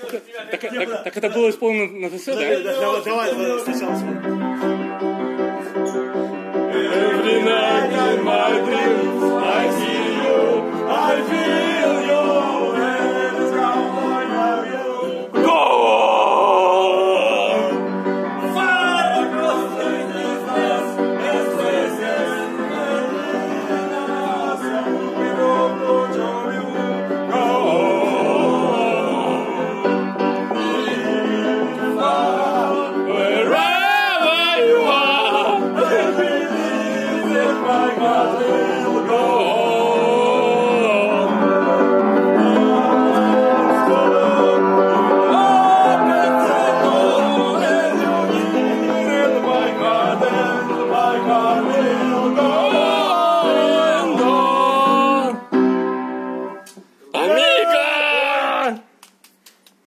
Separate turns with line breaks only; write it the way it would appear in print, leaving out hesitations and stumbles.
Так это было исполнено на ТС, да?
Давай сначала смотрим.
Every night in my dreams.